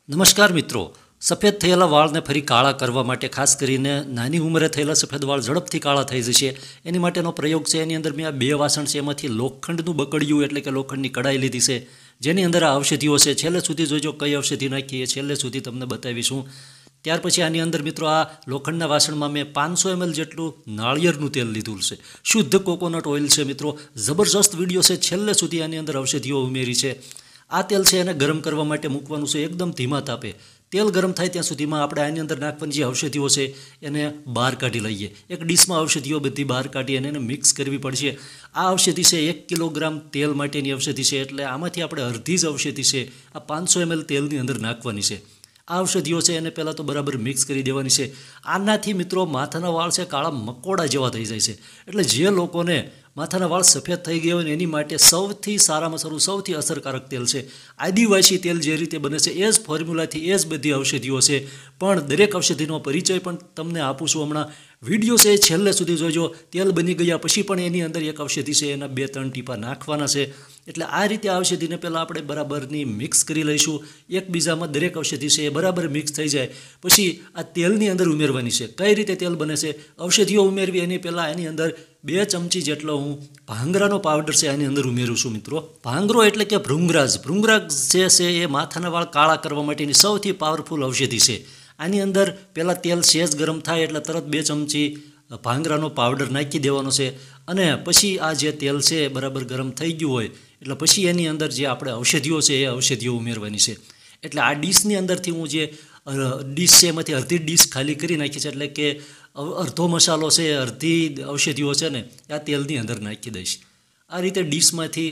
નમસ્કાર મિત્રો, સફેદ થયેલા વાળને ફરી કાળા કરવા માટે ખાસ કરીને નાની ઉંમરે થયેલા સફેદ વાળ ઝડપથી કાળા થઈ જશે એની માટેનો પ્રયોગ છે. એની અંદર મેં આ 2 વાસણ છે, એમાંથી લોખંડનું બકડિયું એટલે કે લોખંડની કડાઈ લીધી છે, જેની અંદર આ ઔષધિઓ છે. છેલ્લે સુધી જોજો કઈ ઔષધિ નાખી એ છેલ્લે સુધી તમને બતાવીશું. ત્યાર પછી આની અંદર મિત્રો આ લોખંડના વાસણમાં મેં 500 ml જેટલું નાળિયેરનું તેલ લીધું છે. શુદ્ધ કોકોનટ ઓઇલ છે મિત્રો. જબરજસ્ત વિડીયો છે, છેલ્લે સુધી આની અંદર ઔષધિઓ ઉમેરી છે. આ તેલ છે એને ગરમ કરવા માટે મૂકવાનું છે એકદમ ધીમા તાપે. તેલ ગરમ થાય ત્યાં સુધીમાં આપણે આની અંદર નાખવાની જે ઔષધિઓ છે એને બહાર કાઢી લઈએ. એક ડીશમાં ઔષધિઓ બધી બહાર કાઢી અને એને મિક્સ કરવી પડશે. આ ઔષધિ છે 1 કિલોગ્રામ તેલ માટેની ઔષધિ છે, એટલે આમાંથી આપણે અડધી જ ઔષધિ છે આ 500 ml તેલની અંદર નાખવાની છે. આ ઔષધિઓ છે એને પહેલાં તો બરાબર મિક્સ કરી દેવાની છે. આનાથી મિત્રો માથાના વાળ છે કાળા મકોડા જેવા થઈ જાય છે. એટલે જે લોકોને માથાના વાળ સફેદ થઈ ગયા હોય ને એની માટે સૌથી સારામાં સારું સૌથી અસરકારક તેલ છે આદિવાસી તેલ. જે રીતે બને છે એ જ ફોર્મ્યુલાથી એ જ બધી ઔષધિઓ છે, પણ દરેક ઔષધિનો પરિચય પણ તમને આપું છું હમણાં. વિડીયો છે છેલ્લે સુધી જોજો. તેલ બની ગયા પછી પણ એની અંદર એક ઔષધિ છે એના 2-3 ટીપા નાખવાના છે. એટલે આ રીતે આ ઔષધિને પહેલાં આપણે બરાબરની મિક્સ કરી લઈશું. એકબીજામાં દરેક ઔષધિ છે એ બરાબર મિક્સ થઈ જાય પછી આ તેલની અંદર ઉમેરવાની છે. કઈ રીતે તેલ બને છે, ઔષધિઓ ઉમેરવી એની પહેલાં એની અંદર 2 ચમચી જેટલો હું ભાંગરાનો પાવડર છે આની અંદર ઉમેરું છું મિત્રો. ભાંગરો એટલે કે ભૃંગરાજ. ભૃંગરાજ જે છે એ માથાના વાળ કાળા કરવા માટેની સૌથી પાવરફુલ ઔષધિ છે. આની અંદર પહેલાં તેલ સહેજ ગરમ થાય એટલે તરત 2 ચમચી ભાંગરાનો પાવડર નાખી દેવાનો છે, અને પછી આ જે તેલ છે બરાબર ગરમ થઈ ગયું હોય એટલે પછી એની અંદર જે આપણે ઔષધિઓ છે એ ઔષધિઓ ઉમેરવાની છે. એટલે આ ડીશની અંદરથી હું જે ડીશ છે એમાંથી અડધી ડીશ ખાલી કરી નાખી છે, એટલે કે અડધો મસાલો છે અડધી ઔષધિઓ છે ને આ તેલની અંદર નાખી દઈશ. આ રીતે ડીશમાંથી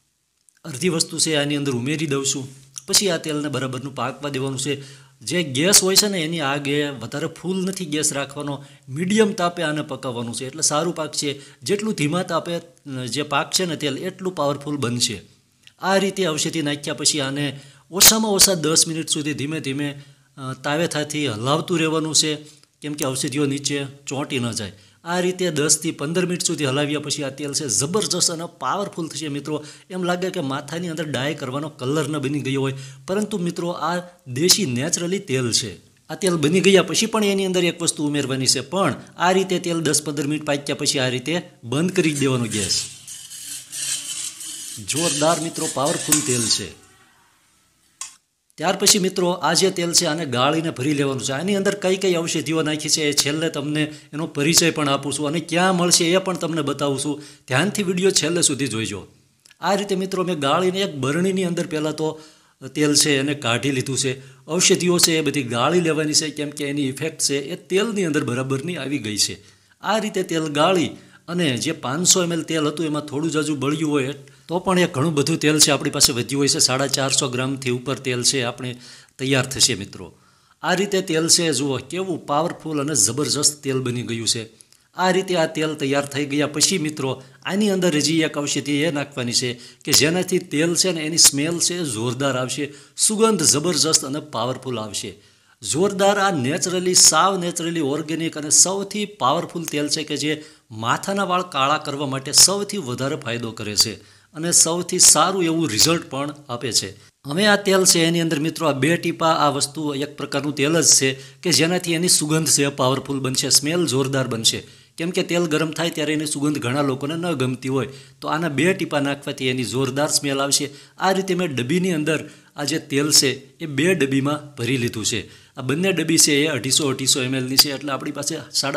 અડધી વસ્તુ છે આની અંદર ઉમેરી દઉં છું. પછી આ તેલને બરાબરનું પાકવા દેવાનું છે. જે ગેસ હોય છે ને એની આગે વધારે ફૂલ નથી ગેસ રાખવાનો, મીડિયમ તાપે આને પકાવવાનું છે એટલે સારું પાક છે. જેટલું ધીમા તાપે જે પાક છે ને તેલ એટલું પાવરફુલ બનશે. આ રીતે ઔષધિ નાખ્યા પછી આને ઓછામાં ઓછા 10 મિનિટ સુધી ધીમે ધીમે તાવેથાથી હલાવતું રહેવાનું છે, કેમ કે ઔષધિઓ નીચે ચોંટી ન જાય. આ રીતે 10થી 15 મિનિટ સુધી હલાવ્યા પછી આ તેલ છે જબરજસ્ત અને પાવરફુલ થશે મિત્રો. એમ લાગે કે માથાની અંદર ડાય કરવાનો કલર ન બની ગયો હોય, પરંતુ મિત્રો આ દેશી નેચરલી તેલ છે. આ તેલ બની ગયા પછી પણ એની અંદર એક વસ્તુ ઉમેરવાની છે, પણ આ રીતે તેલ 10-15 મિનિટ પાક્યા પછી આ રીતે બંધ કરી દેવાનો ગેસ. જોરદાર મિત્રો પાવરફુલ તેલ છે. ત્યાર પછી મિત્રો આ જે તેલ છે આને ગાળીને ભરી લેવાનું છે. આની અંદર કઈ કઈ ઔષધિઓ નાખી છે એ છેલ્લે તમને એનો પરિચય પણ આપું છું અને ક્યાં મળશે એ પણ તમને બતાવું છું. ધ્યાનથી વિડીયો છેલ્લે સુધી જોઈજો. આ રીતે મિત્રો મેં ગાળીને એક બરણીની અંદર પહેલાં તો તેલ છે એને કાઢી લીધું છે. ઔષધિઓ છે એ બધી ગાળી લેવાની છે, કેમ કે એની ઇફેક્ટ છે એ તેલની અંદર બરાબરની આવી ગઈ છે. આ રીતે તેલ ગાળી અને જે 500 ml તેલ હતું એમાં થોડું જ હજુ બળ્યું હોય તો પણ એ ઘણું બધું તેલ છે આપણી પાસે વધ્યું હોય છે. 450 ગ્રામથી ઉપર તેલ છે આપણે તૈયાર થશે મિત્રો. આ રીતે તેલ છે જુઓ કેવું પાવરફુલ અને જબરજસ્ત તેલ બની ગયું છે. આ રીતે આ તેલ તૈયાર થઈ ગયા પછી મિત્રો આની અંદર હજી એક ઔષધિ એ નાખવાની છે કે જેનાથી તેલ છે ને એની સ્મેલ છે જોરદાર આવશે, સુગંધ જબરજસ્ત અને પાવરફુલ આવશે. જોરદાર આ નેચરલી સાવ નેચરલી ઓર્ગેનિક અને સૌથી પાવરફુલ તેલ છે કે જે માથાના વાળ કાળા કરવા માટે સૌથી વધારે ફાયદો કરે છે અને સૌથી સારું એવું રિઝલ્ટ પણ આપે છે. હવે આ તેલ છે એની અંદર મિત્રો આ 2 ટીપા આ વસ્તુ એક પ્રકારનું તેલ જ છે કે જેનાથી એની સુગંધ છે પાવરફુલ બનશે, સ્મેલ જોરદાર બનશે. કેમ કે તેલ ગરમ થાય ત્યારે એની સુગંધ ઘણા લોકોને ન ગમતી હોય, તો આના 2 ટીપા નાખવાથી એની જોરદાર સ્મેલ આવશે. આ રીતે મેં ડબ્બીની અંદર આ જે તેલ છે એ 2 ડબ્બીમાં ભરી લીધું છે. આ બંને ડબ્બી છે એ 250 mlની છે, એટલે આપણી પાસે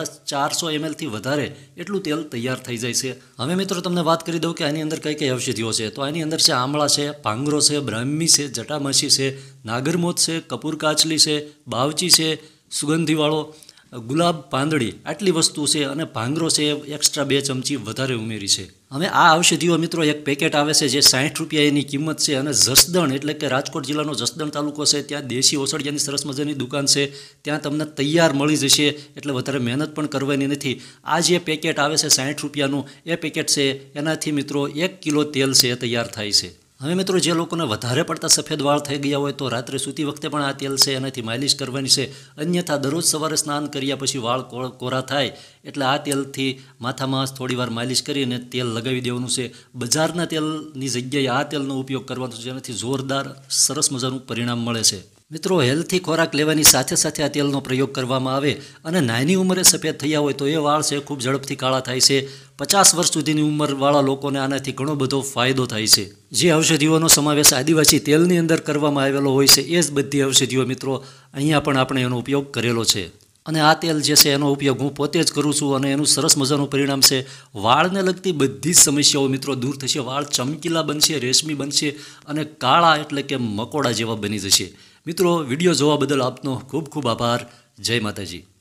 450 mlથી વધારે એટલું તેલ તૈયાર થઈ જાય છે. હવે મિત્રો તમને વાત કરી દઉં કે આની અંદર કઈ કઈ ઔષધિઓ છે. તો આની અંદર છે આમળા છે, ભાંગરો છે, બ્રાહ્મી છે, જટામાસી છે, નાગરમોત છે, કપૂર કાચલી છે, બાવચી છે, સુગંધીવાળો ગુલાબ પાંદડી, આટલી વસ્તુ છે, અને ભાંગરો છે એક્સ્ટ્રા 2 ચમચી વધારે ઉમેરી છે. હવે આ ઔષધિઓ મિત્રો એક પેકેટ આવે છે જે 60 રૂપિયા એની કિંમત છે, અને જસદણ એટલે કે રાજકોટ જિલ્લાનો જસદણ તાલુકો છે ત્યાં દેશી ઓસડિયાની સરસ મજાની દુકાન છે, ત્યાં તમને તૈયાર મળી જશે, એટલે વધારે મહેનત પણ કરવાની નથી. આ જે પેકેટ આવે છે 60 રૂપિયાનું એ પેકેટ છે એનાથી મિત્રો 1 કિલો તેલ છે એ તૈયાર થાય છે. હવે મિત્રો જે લોકોને વધારે પડતા સફેદ વાળ થઈ ગયા હોય તો રાત્રે સૂતી વખતે પણ આ તેલ છે એનાથી માલિશ કરવાની છે. અન્યથા દરરોજ સવારે સ્નાન કર્યા પછી વાળ કોરા થાય એટલે આ તેલથી માથામાં થોડીવાર માલિશ કરીને તેલ લગાવી દેવાનું છે. બજારના તેલની જગ્યાએ આ તેલનો ઉપયોગ કરવાનો છે, જેનાથી જોરદાર સરસ મજાનું પરિણામ મળે છે. મિત્રો, હેલ્થી ખોરાક લેવાની સાથે સાથે આ તેલનો પ્રયોગ કરવામાં આવે અને નાની ઉંમરે સફેદ થયા હોય તો એ વાળ છે ખૂબ ઝડપથી કાળા થાય છે. 50 વર્ષ સુધીની ઉંમરવાળા લોકોને આનાથી ઘણો બધો ફાયદો થાય છે. જે ઔષધિઓનો સમાવેશ આદિવાસી તેલની અંદર કરવામાં આવેલો હોય છે એ જ બધી ઔષધિઓ મિત્રો અહીંયા પણ આપણે એનો ઉપયોગ કરેલો છે. અને આ તેલ જે છે એનો ઉપયોગ હું પોતે જ કરું છું અને એનું સરસ મજાનું પરિણામ છે. વાળને લગતી બધી જ સમસ્યાઓ મિત્રો દૂર થશે. વાળ ચમકીલા બનશે, રેશમી બનશે અને કાળા એટલે કે મકોડા જેવા બની જશે. મિત્રો, વિડીયો જોવા બદલ આપનો ખૂબ ખૂબ આભાર. જય માતાજી.